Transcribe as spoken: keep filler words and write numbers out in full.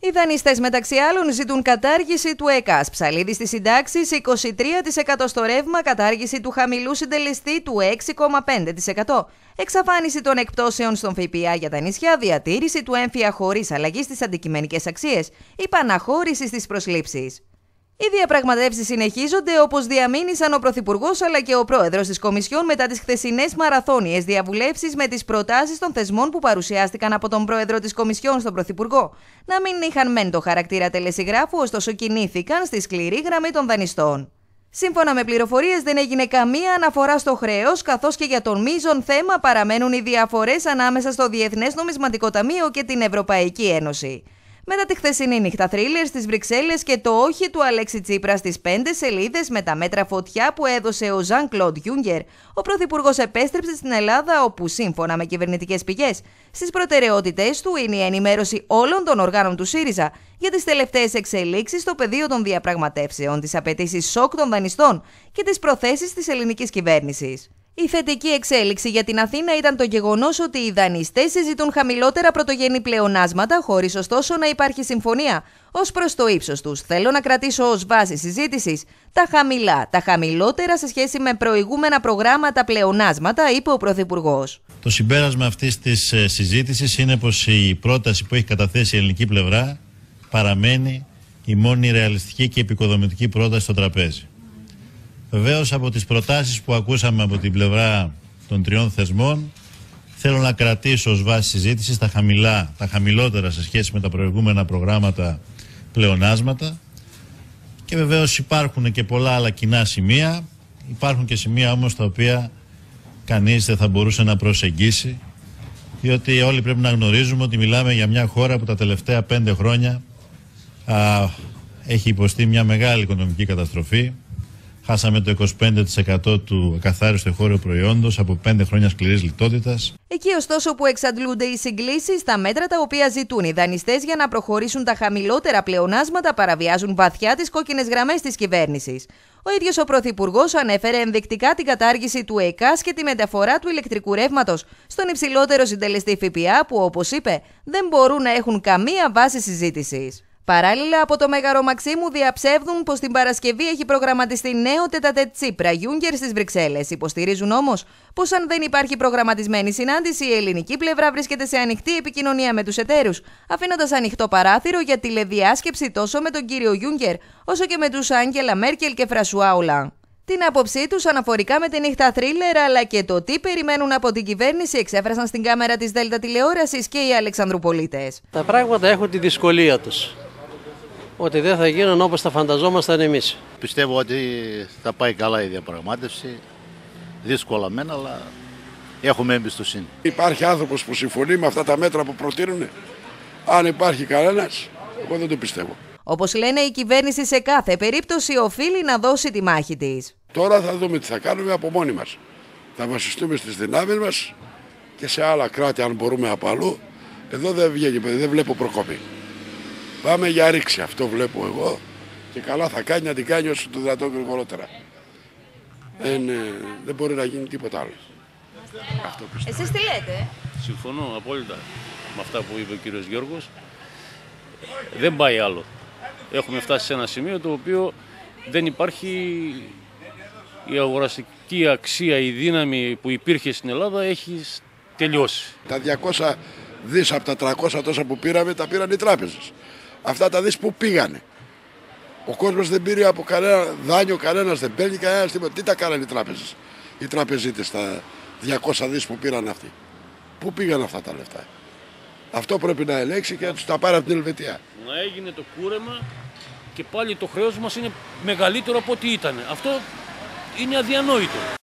Οι δανειστές μεταξύ άλλων ζητούν κατάργηση του ΕΚΑΣ, ψαλίδι στις συντάξεις είκοσι τρία τοις εκατό στο ρεύμα, κατάργηση του χαμηλού συντελεστή του έξι κόμμα πέντε τοις εκατό, εξαφάνιση των εκπτώσεων στον ΦΠΑ για τα νησιά, διατήρηση του έμφυα χωρίς αλλαγή στις αντικειμενικές αξίες, υπαναχώρηση στις προσλήψεις. Οι διαπραγματεύσεις συνεχίζονται, όπως διαμήνυσαν ο Πρωθυπουργός αλλά και ο Πρόεδρος της Κομισιόν μετά τις χθεσινές μαραθώνιες διαβουλεύσεις με τις προτάσεις των θεσμών που παρουσιάστηκαν από τον Πρόεδρο της Κομισιόν στον Πρωθυπουργό. Να μην είχαν μεν το χαρακτήρα τελεσυγράφου, ωστόσο κινήθηκαν στη σκληρή γραμμή των δανειστών. Σύμφωνα με πληροφορίες, δεν έγινε καμία αναφορά στο χρέος, καθώς και για τον μείζον θέμα παραμένουν οι διαφορές ανάμεσα στο Διεθνές Νομισματικό Ταμείο και την Ευρωπαϊκή Ένωση. Μετά τη χθεσινή νύχτα θρίλερ στις Βρυξέλλες και το όχι του Αλέξη Τσίπρα στις πέντε σελίδες με τα μέτρα φωτιά που έδωσε ο Ζαν Κλοντ Γιούγκερ, ο Πρωθυπουργός επέστρεψε στην Ελλάδα, όπου σύμφωνα με κυβερνητικές πηγές, στις προτεραιότητές του είναι η ενημέρωση όλων των οργάνων του ΣΥΡΙΖΑ για τις τελευταίες εξελίξεις στο πεδίο των διαπραγματεύσεων, τις απαιτήσεις σοκ των δανειστών και τις προθέσεις της ελληνικής κυβέρνησης. Η θετική εξέλιξη για την Αθήνα ήταν το γεγονός ότι οι δανειστές συζητούν χαμηλότερα πρωτογενή πλεονάσματα, χωρίς ωστόσο να υπάρχει συμφωνία ως προς το ύψος τους. Θέλω να κρατήσω ως βάση συζήτησης τα χαμηλά, τα χαμηλότερα σε σχέση με προηγούμενα προγράμματα πλεονάσματα, είπε ο Πρωθυπουργός. Το συμπέρασμα αυτής της συζήτησης είναι πως η πρόταση που έχει καταθέσει η ελληνική πλευρά παραμένει η μόνη ρεαλιστική και επικοδομητική πρόταση στο τραπέζι. Βεβαίως, από τις προτάσεις που ακούσαμε από την πλευρά των τριών θεσμών, θέλω να κρατήσω ως βάση συζήτησης τα χαμηλά, τα χαμηλότερα σε σχέση με τα προηγούμενα προγράμματα πλεονάσματα, και βεβαίως υπάρχουν και πολλά άλλα κοινά σημεία, υπάρχουν και σημεία όμως τα οποία κανείς δεν θα μπορούσε να προσεγγίσει, διότι όλοι πρέπει να γνωρίζουμε ότι μιλάμε για μια χώρα που τα τελευταία πέντε χρόνια α, έχει υποστεί μια μεγάλη οικονομική καταστροφή. Χάσαμε το είκοσι πέντε τοις εκατό του ακαθάριστου εγχώριου προϊόντος από πέντε χρόνια σκληρής λιτότητας. Εκεί ωστόσο που εξαντλούνται οι συγκλήσεις, τα μέτρα τα οποία ζητούν οι δανειστές για να προχωρήσουν τα χαμηλότερα πλεονάσματα παραβιάζουν βαθιά τις κόκκινες γραμμές της κυβέρνησης. Ο ίδιος ο Πρωθυπουργός ανέφερε ενδεικτικά την κατάργηση του ΕΚΑΣ και τη μεταφορά του ηλεκτρικού ρεύματος στον υψηλότερο συντελεστή ΦΠΑ, που όπως είπε δεν μπορούν να έχουν καμία βάση συζήτησης. Παράλληλα, από το Μέγαρο Μαξίμου διαψεύδουν πως την Παρασκευή έχει προγραμματιστεί νέο τετατέτ Τσίπρα Γιούγκερ στις Βρυξέλλες. Υποστηρίζουν όμως πως αν δεν υπάρχει προγραμματισμένη συνάντηση, η ελληνική πλευρά βρίσκεται σε ανοιχτή επικοινωνία με τους εταίρους, αφήνοντας ανοιχτό παράθυρο για τηλεδιάσκεψη τόσο με τον κύριο Γιούγκερ όσο και με τους Άγγελα Μέρκελ και Φρασουά Ολάν. Την άποψή τους αναφορικά με τη νύχτα θρίλερ αλλά και το τι περιμένουν από την κυβέρνηση εξέφρασαν στην κάμερα της Δέλτα τηλεόρασης και οι Αλεξανδρουπολίτες. Τα πράγματα έχουν τη δυσκολία τους. Ότι δεν θα γίνουν όπως τα φανταζόμασταν εμείς. Πιστεύω ότι θα πάει καλά η διαπραγμάτευση. Δύσκολα μεν, αλλά έχουμε εμπιστοσύνη. Υπάρχει άνθρωπος που συμφωνεί με αυτά τα μέτρα που προτείνουν. Αν υπάρχει κανένας, εγώ δεν το πιστεύω. Όπως λένε, η κυβέρνηση σε κάθε περίπτωση οφείλει να δώσει τη μάχη της. Τώρα θα δούμε τι θα κάνουμε από μόνοι μας. Θα βασιστούμε στις δυνάμεις μας και σε άλλα κράτη, αν μπορούμε από αλλού. Εδώ δεν βγαίνει, δεν βλέπω προκοπή. Πάμε για ρήξη, αυτό βλέπω εγώ, και καλά θα κάνει να την κάνει όσο το δυνατόν γρηγορότερα. Δεν, δεν μπορεί να γίνει τίποτα άλλο. Αυτό πιστεύω. Εσείς τι λέτε? Συμφωνώ απόλυτα με αυτά που είπε ο κύριος Γιώργος. Δεν πάει άλλο. Έχουμε φτάσει σε ένα σημείο το οποίο δεν υπάρχει η αγοραστική αξία, η δύναμη που υπήρχε στην Ελλάδα έχει τελειώσει. Τα διακόσια δις από τα τριακόσια τόσα που πήραμε τα πήραν οι τράπεζες. Αυτά τα δις που πήγανε. Ο κόσμος δεν πήρε από κανένα δάνειο, κανένας δεν παίρνει κανένας τίποτα. Τι τα κάνανε οι τράπεζες, οι τραπεζίτες, τα διακόσια δις που πήραν αυτοί? Πού πήγαν αυτά τα λεφτά? Αυτό πρέπει να ελέγξει και να τους τα πάρει από την Ελβετία. Να έγινε το κούρεμα και πάλι το χρέος μας είναι μεγαλύτερο από ό,τι ήταν. Αυτό είναι αδιανόητο.